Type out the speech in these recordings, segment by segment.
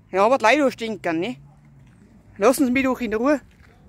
Ja, aber die Leute stinken, ne? Lassen Sie mich doch in Ruhe.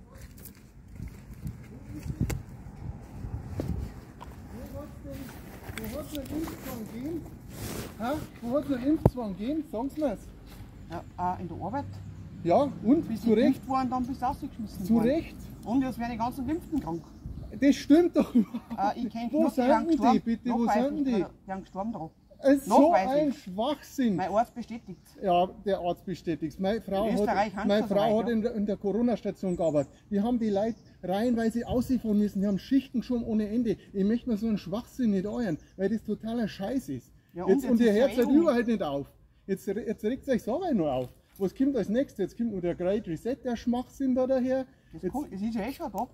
Wo hat es einen Impfzwang gegeben? Wo hat es einen Impfzwang gegeben? Sagen Sie mir's. Ja, in der Arbeit. Ja, und? Bis Zu du Recht. geimpft worden, dann bist du rausgeschmissen Zu worden. Recht. Und jetzt werden die ganzen Geimpften krank. Das stimmt doch überhaupt. Ich kenn Wo genug, die haben sind die gestorben. bitte? Wo Nachweislich, sind die? Die haben gestorben drauf. So ein Nachweislich. Schwachsinn. Mein Arzt bestätigt. Ja, der Arzt bestätigt es. Meine Frau In Österreich hat, meine kannst du das Frau nicht, hat in der Corona-Station gearbeitet. Die haben die Leute reihenweise ausfahren müssen. Die haben Schichten schon ohne Ende. Ich möchte mir so einen Schwachsinn nicht euren, weil das totaler Scheiß ist. Ja, und jetzt ihr ist hört ja halt eh überall nicht auf. Jetzt regt es euch selber nur auf. Was kommt als nächstes? Jetzt kommt nur der Great Reset, der Schwachsinn da daher. Das ist ja eh schon da.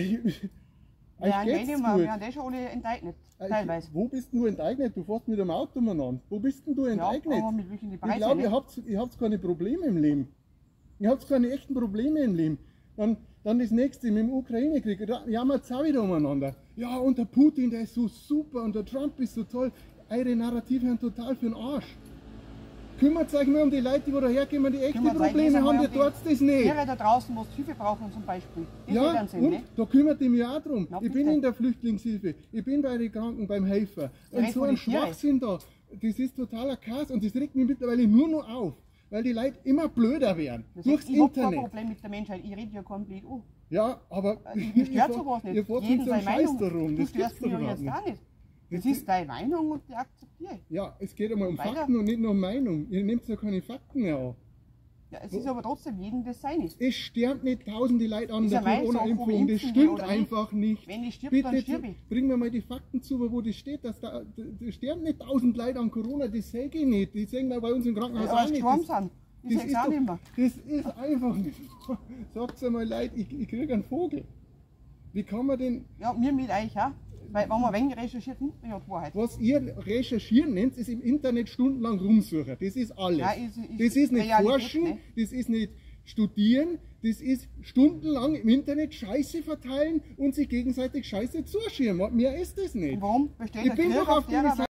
Euch geht's Wir gut. haben eh schon alle enteignet. Teilweise. Wo bist denn du enteignet? Du fährst mit dem Auto umeinander. Wo bist denn du enteignet? Ja, aber mit welchen die Ich Preise glaube, nicht. ihr habt keine Probleme im Leben. Ihr habt keine echten Probleme im Leben. Dann das nächste mit dem Ukraine-Krieg. Da jammert es auch wieder umeinander. Ja, und der Putin, der ist so super und der Trump ist so toll. Eure Narrative haben total für den Arsch. Kümmert euch mal um die Leute, die daherkommen, die echte Probleme haben, die dort das nicht. Tiere da draußen, was Hilfe brauchen zum Beispiel. Das Ja, werden sie, und ne? da kümmert ihr mich auch drum. Na, Ich bin bitte. in der Flüchtlingshilfe, ich bin bei den Kranken, beim Helfer. Und Direkt so vor ein die Tiere. Schwachsinn da, das ist totaler Chaos und das regt mich mittlerweile nur noch auf, weil die Leute immer blöder werden. Durchs Ich habe kein Internet. Problem mit der Menschheit, ich rede ja komplett an. Ja, aber Mich stört sowas nicht. ihr fahrt Jeden mit so einem seine Scheiß Meinung. darum. Du Das gibt's störst doch mich ja überhaupt jetzt nicht. auch nicht. Das ist deine Meinung und die akzeptiere ich. Ja, es geht einmal um Weiter. Fakten und nicht nur um Meinung. Ihr nehmt ja keine Fakten mehr an. Ja, es ist aber trotzdem jedem das Seine. Es sterben nicht tausende Leute an Ist der ja meine Sache, ob Corona-Impfung. ich Das impfen will stimmt oder einfach nicht. Wenn ich stirb, Bitte, dann stirb ich. bring mir mal die Fakten zu, wo das steht. Dass da sterben nicht 1000 Leute an Corona, das sehe ich nicht. Die sehen wir bei uns im Krankenhaus Aber auch nicht. gestorben sind. Ich Das sehe es ist auch doch- nicht mehr. Das ist einfach nicht. Sagt's einmal Leute, ich kriege einen Vogel. Wie kann man denn, Ja, mir mit euch auch. Weil wenn man wenig recherchiert, findet man ja die Wahrheit. was ihr recherchieren nennt, ist im Internet stundenlang rumsuchen. Das ist alles. Ja, Das ist nicht Realität, forschen, ne? das ist nicht studieren, das ist stundenlang im Internet Scheiße verteilen und sich gegenseitig Scheiße zuschieben. Mehr ist das nicht. Und warum besteht Ich der bin Krieg doch auf der der